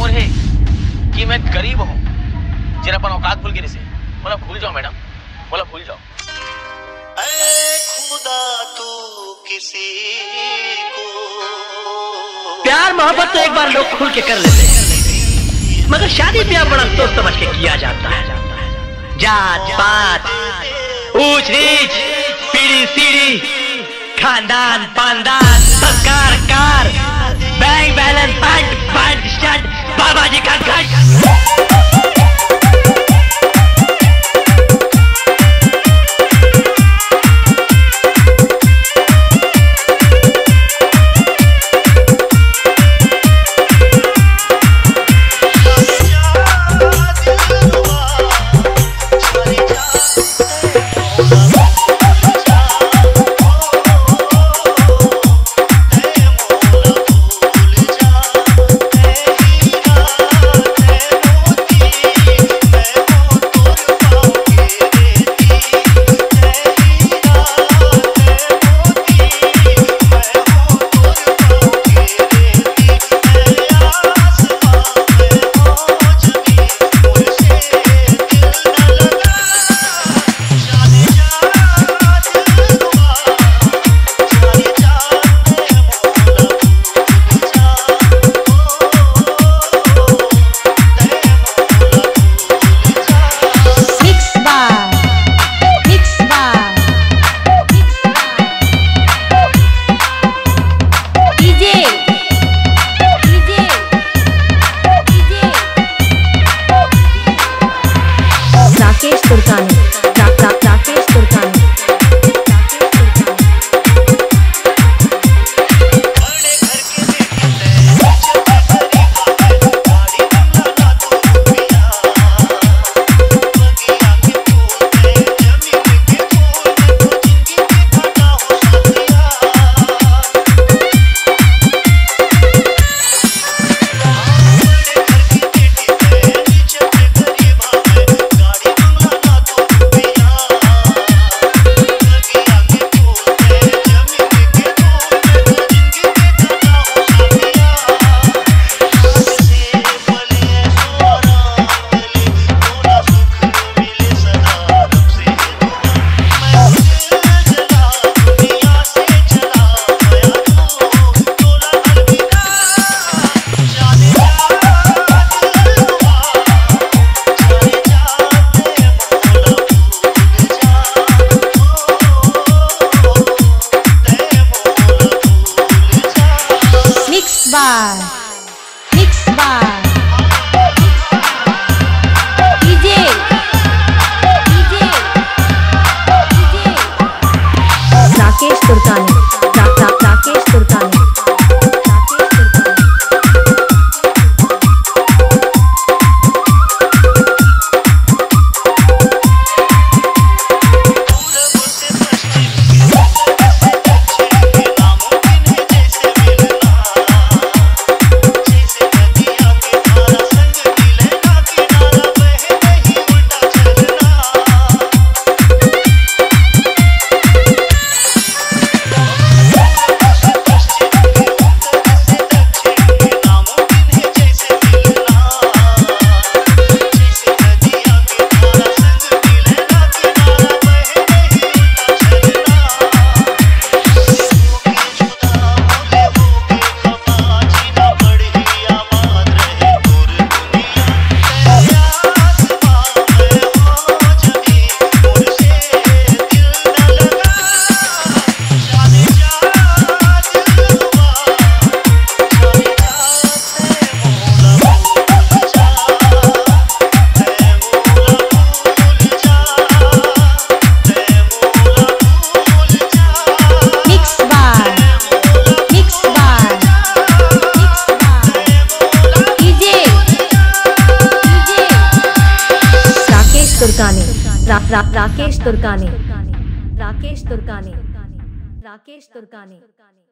मोर है कि मैं गरीब हूँ जिन अपन औकात भूल गिरी से बोला भूल जाओ मैडम, बोला भूल जाओ। ऐ खुदा तू किसी को प्यार मोहब्बत तो एक बार लोग खुल के कर लेते हैं, मगर शादी ब्याह बड़ा सोच समझ के किया जाता है। जात पात, ऊंच नीच, पीढ़ी सीढ़ी, खानदान पानदान, संस्कार car, bank balance pant pant shirt, बाबा जी का घट। Rakesh तुर्काने, Rakesh तुर्काने। Mix bar DJ Rakesh तुर्काने, Rakesh तुर्काने। Rakesh तुर्काने, Rakesh तुर्काने।